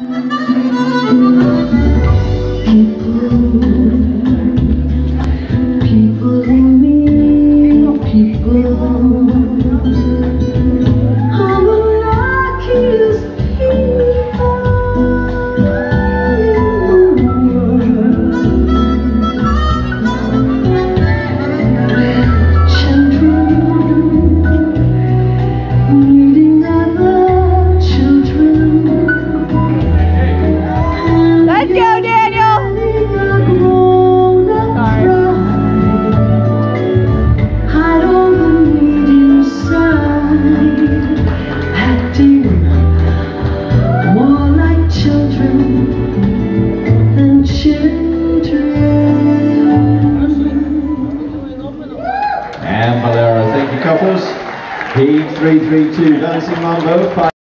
People in me, people. I'm the luckiest people in the world. We're children meeting other children. Let's go, Daniel! More like children than children. And bolero. Thank you, couples. P332 Dancing Mambo.